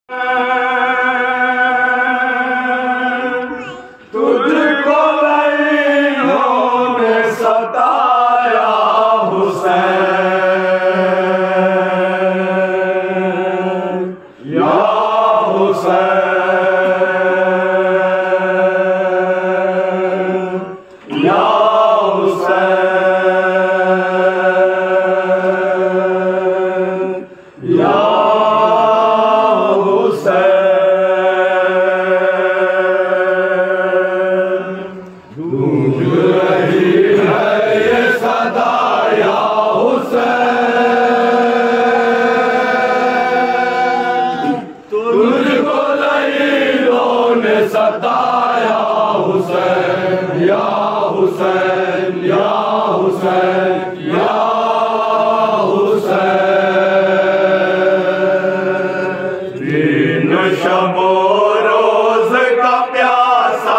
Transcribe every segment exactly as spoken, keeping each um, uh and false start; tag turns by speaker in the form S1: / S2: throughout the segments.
S1: तुझको लईलों ने सताया हुसैन, या हुसैन, या हुसैन, या गूंज रही है ये सदा या हुसैन, तुझको लईलों ने सताया हुसैन, या हुसैन, या हुसैन, या हुसैन। दिन शबो रोज का प्यासा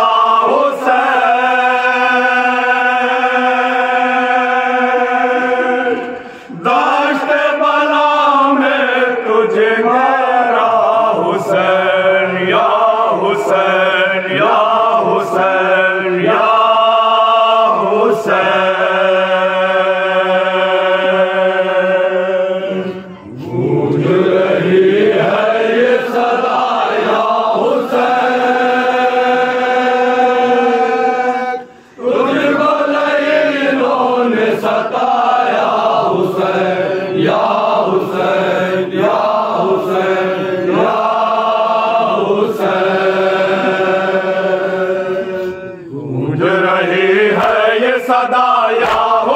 S1: दाश्ते बला में तुझे मेरा हुसैन, या हुसैन, या हुसैन, या हुसैन। गूंज रही है ये सदा या हुसैन, तुझको लईलों ने सताया हुसैन, या हुसैन, या हुसैन, या हुसैन। गूंज रही है ये सदा या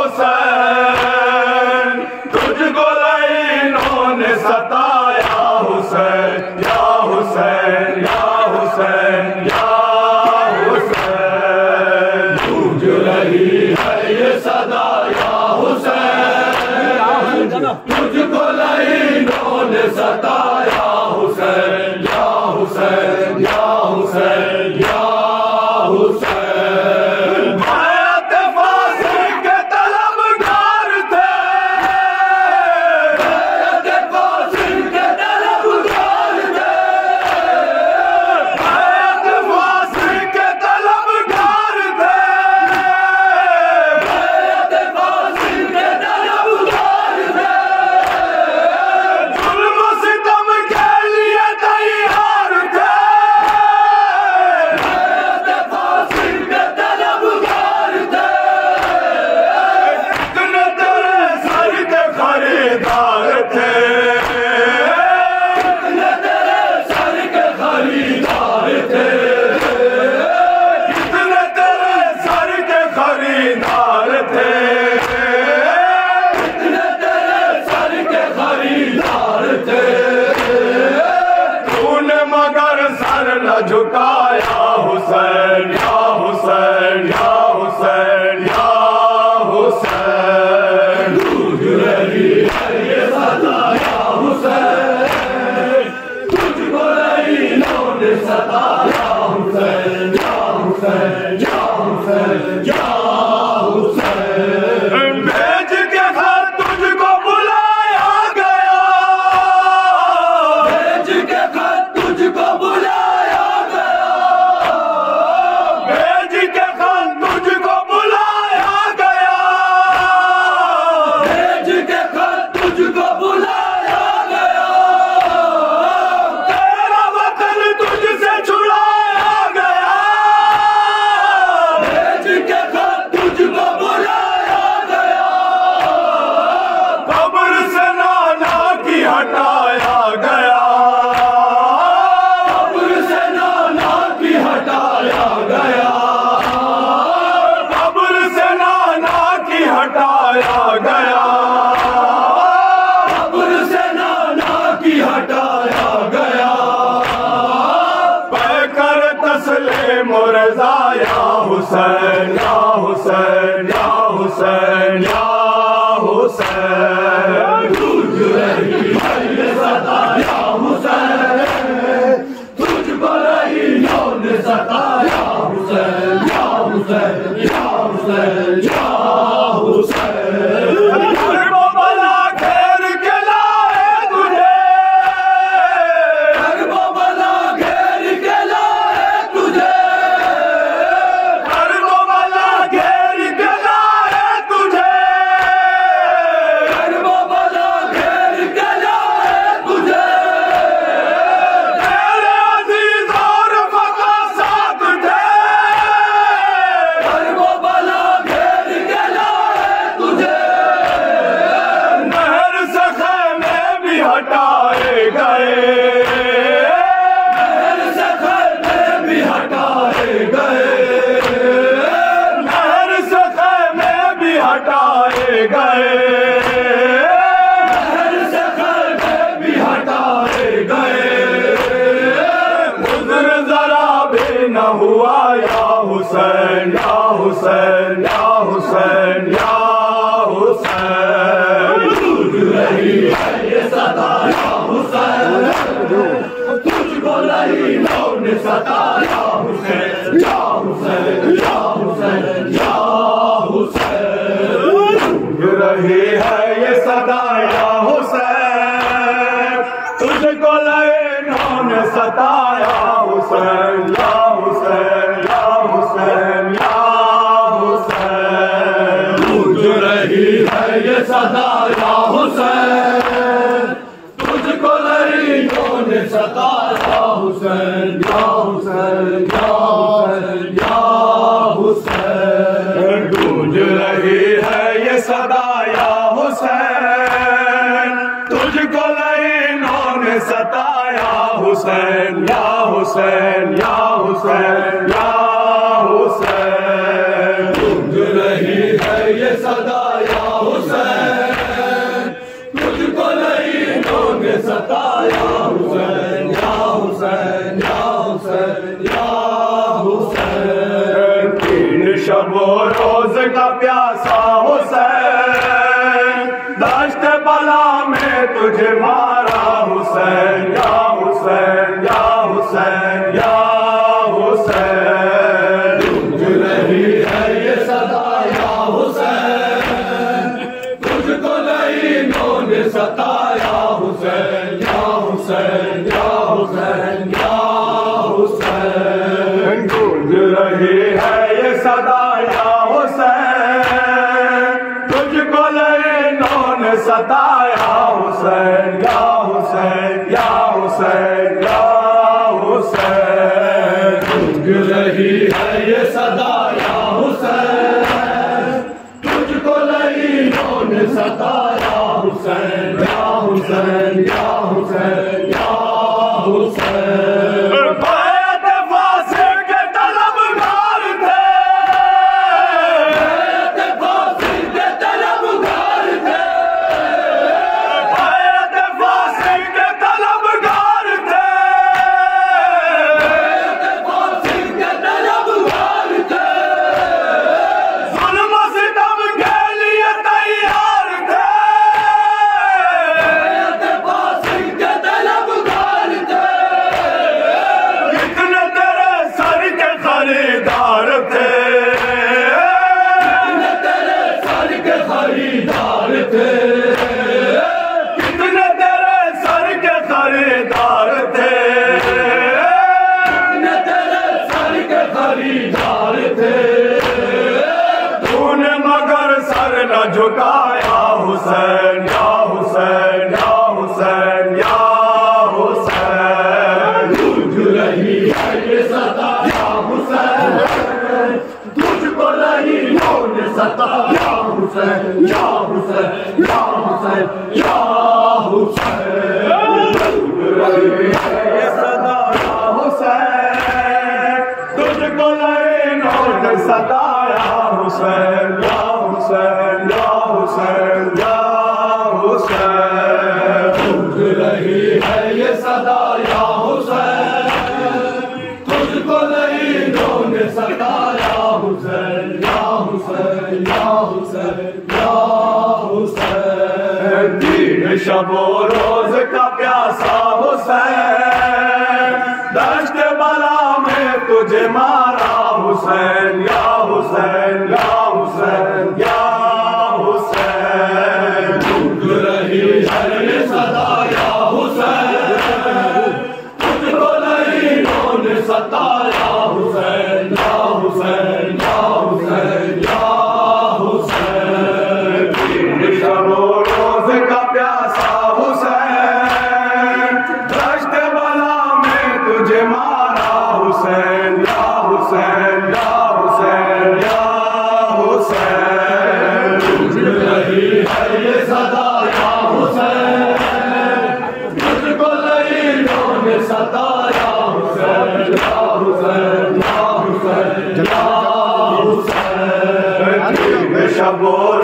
S1: हुसैन, तुझको लईलों ने सताया हुसैन, या हुसैन, या हुसैन, या हुसैन। गूंज रही है ये सदा या हुसैन, तुझको लईलों ने सताया हुसैन, या हुसैन, या हुसैन, या हुसैन। बैत फासिल के तलबगार थे, बैत फासिल के तलबगार थे, बैत फासिल के तलबगार थे, बैत फासिल के तलबगार थे। जुल्म सितम के लिए तैयार थे, बैत फासिल के तलबगार थे। कितने तेरे सर के खरीदार थे, कितने तेरे सर के खरीदार थे, कितने तेरे सर के खरीदार थे, कितने तेरे सर के खरीदार थे। तूने मगर सर न झुकाया हुसैन, या हुसैन, या हुसैन, या हुसैन। गूंज रही है ये सदा या हुसैन, तुझको लईलों ने सताया हुसैन, या हुसैन, या हुसैन, या हुसैन। भेज के खत तुझको बुलाया गया, भेज के खत तुझको बुलाया गया, भेज के खत तुझको बुलाया गया, भेज के खत तुझको बुलाया गया। तेरा वतन तुझसे छुड़ाया गया, भेज के खत तुझको बुलाया गया। कब्र से नाना की हटाया गया, कब्र से नाना की हटाया गया, कब्र से नाना की हटाया गया, कब्र से नाना की हटाया गया। पैकर तस्लीम रज़ा या हुसैन, या हुसैन, या हुसैन, या हुसैन। गूंज रही है ये सदा या हुसैन, तुझको लईलों ने सताया हुसैन, या हुसैन, या हुसैन, या हुसैन। बला घेर के लाए तुझे, तुझको लहीनों ने सताया हुसैन या हुसैन या हुसैन या हुसैन। गूंज रही है ये सदा या हुसैन, तुझको लहीनों ने सताया हुसैन या हुसैन या हुसैन या हुसैन। गूंज रही है ये सदा या हुसैन, तुझको लहीनों ने सताया हुसैन या हुसैन या हुसैन या हुसैन। गूंज रही है ये सदा या हुसैन, तुझको लहीनों ने सताया हुसैन या हुसैन या हुसैन या हुसैन। गूंज रही है ये सदा या हुसैन, तुझको लहीनों ने सताया हुसैन या हुसैन या हुसैन या हुसैन। तीन शबो रोज का प्यासा हुसैन, दश्त बला में तुझे मारा हुसैन या हुसैन या हुसैन या हुसैन। गूंज रही है ये सदा या हुसैन, तुझको लहीनों ने सताया हुसैन या हुसैन या हुसैन या हुसैन। गूंज रही है ये सदा या हुसैन, तुझको लहीनों ने सताया हुसैन या हुसैन या हुसैन या हुसैन। गूंज रही है ये सदा या हुसैन, तुझको लहीनों ने सताया हुसैन या हुसैन या हुसैन या हुसैन। बैत फासिल के तलबगार थे, बैत फासिल के तलबगार थे, बैत फासिल के तलबगार थे, बैत फासिल के तलबगार थे। जुल्म सितम के लिए तैयार थे, बैत फासिल के तलबगार थे। कितने तेरे सर के खरीदार थे, कितने तेरे सर के खरीदार थे, कितने तेरे सर के खरीदार थे, कितने तेरे सर के खरीदार थे। तूने मगर सर न झुकाया हुसैन या हुसैन या हुसैन या हुसैन। गूंज रही है ये सदा या हुसैन, तुझको लहीनों ने सताया हुसैन या हुसैन या हुसैन या हुसैन। गूंज रही है ये सदा या हुसैन, तुझको लहीनों ने सताया हुसैन या हुसैन या हुसैन या हुसैन। गूंज रही है ये सदा या हुसैन, तुझको लहीनों ने सताया हुसैन या हुसैन या हुसैन या हुसैन। तीन शबो रोज का प्यासा हुसैन, दश्त बला में तुझे मारा हुसैन या हुसैन या हुसैन या हुसैन। गूंज रही है ये सदा या हुसैन, तुझको लहीनों ने सताया हुसैन या हुसैन या हुसैन या हुसैन। तीन शबो रोज का प्यासा हुसैन, दश्त बला में तुझे मारा हुसैन या हुसैन या हुसैन या हुसैन। गूंज रही है ये सदा या हुसैन, तुझको लहीनों ने सताया हुसैन या हुसैन या हुसैन या हुसैन। शबो